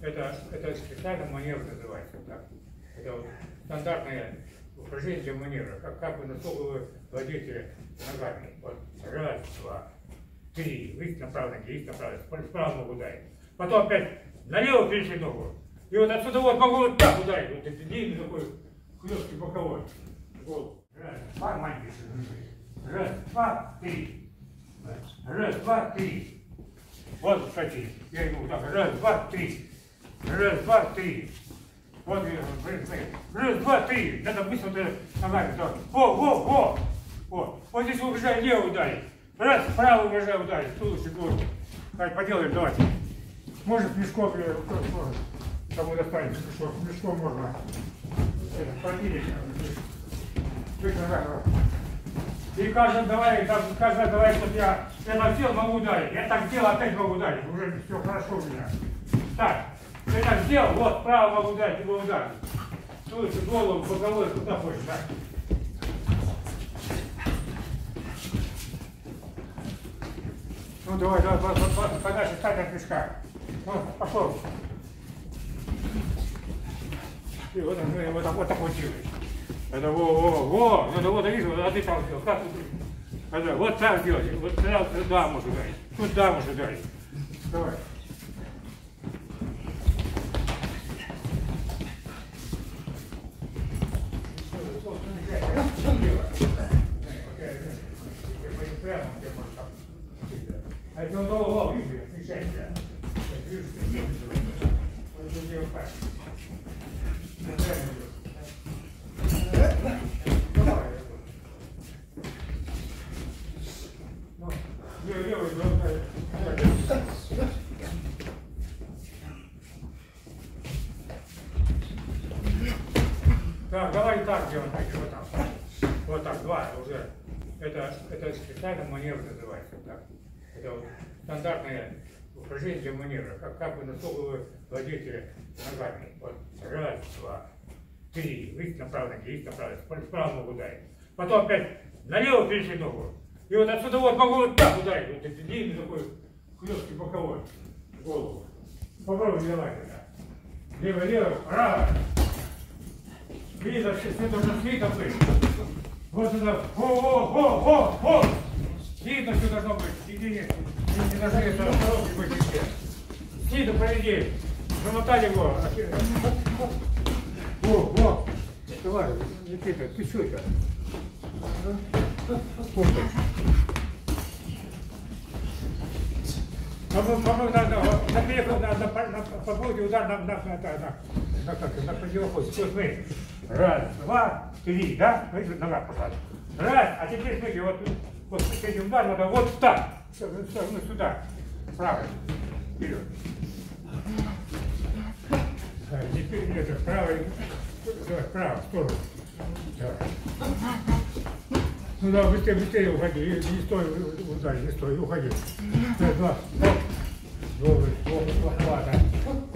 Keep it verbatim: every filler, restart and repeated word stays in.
Это, это специальный маневр называется. Так. Это вот стандартное упражнение для маневра. Как, как вы насколько вы владеете ногами. Вот. Раз, два, три. Выйти направо, есть направо. Справа ногу ударить. Потом опять налево перешли ногу. И вот отсюда вот могу вот так ударить. Вот это длинный такой хлесткий боковой. Вот. Раз, два, маленький. Раз, два, три. Раз, два, три. Вот, кстати, я иду вот так. Раз, два, три. Раз, два, три. Вот, раз, два, три. Надо быстро ногами. Во, во, во. Вот. Вот здесь убежали, лево ударить. Раз, право убежали ударить. Туловище фигуру. Так, поделаем, давайте. Может, мешком, или кто сможет. Кому достанется мешком. Мешком можно. Это, пробили. И каждый давай, каждый давай, чтобы я, я так сделал, могу ударить. Я так сделал, опять могу ударить. Уже все хорошо у меня. Так, я так сделал, вот, право могу ударить, его ударить. Тут голову, боковой, куда хочешь, да. Ну давай, давай, подальше, стать от мешка. Ну, пошел. И вот, вот, вот так вот делаешь. Это во, во, во, надо вот, видишь, а ты там сделал, как это, вот так сделать, вот туда, туда можно ударить, туда можно ударить. Давай. А это он голову, видишь, встречается. Вот делать так. Так, давай так делаем, вот так. Вот так, два уже. Это, это специальный маневр называется. Так. Это вот стандартное упражнение для маневра. Как, как вы насколько вы владеете ногами. Вот. Раз, два, три. Выйти направо, есть направо. Справа ногу ударить. Потом опять налево перешли ногу. И вот отсюда вот могу вот так ударить. Вот это длинный такой хлесткий боковой. Голову. Попробуй давай тогда. Лево, лево, право. Видно, все должно слито быть. Вот сюда. О, о, о, о, о. Видно, все должно быть. Иди, не должны это осторожнее быть везде. Слито проведи. Замотали его. О, о. Давай, Никита, ты что это? По-моему, надо на переход, надо попробовать удар на, на, на, на, на, как, на противоход. Все, смотри. Раз, два, три, да? Смотри, нога пошла. Раз, а теперь смотри, вот, вот с этим ударом надо вот так. Все, все, ну сюда. Правый. Вперед. А, теперь это правый. Давай, вправо, в сторону. Давай. Ну да, быстрее, быстрее уходи. Не, не стой, ударь, не стой, уходи. Раз, два, оп. Добрый, оп, ладно.